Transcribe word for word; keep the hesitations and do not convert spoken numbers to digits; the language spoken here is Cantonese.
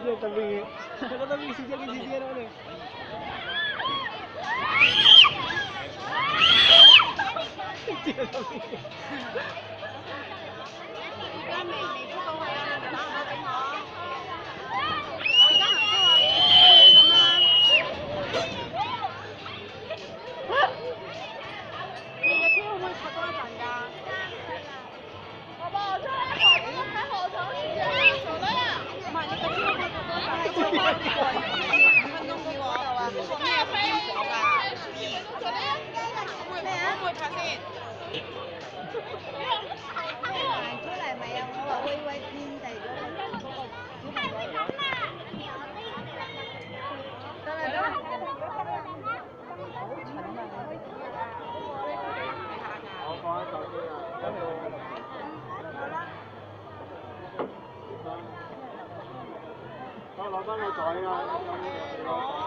你特別，我覺得呢小姐幾次啲啦你。知道特別。 而家未未出到去啊！你打唔到俾我。而家行出去，咁啦。你嘅車可唔可以泊多一陣㗎？我幫我出嚟台邊喺河床前面坐得啦。唔係，你嘅車可唔可以泊多一陣？五分鐘嘅喎，嗰個咩飛咗㗎？咩啊？可唔可以泊先？行出嚟未啊？我話喂喂遍地嗰個嗰個小朋友。得啦得啦。好蠢啊！ 我放喺手機啊，跟住。 好啦。 我攞翻個袋啊！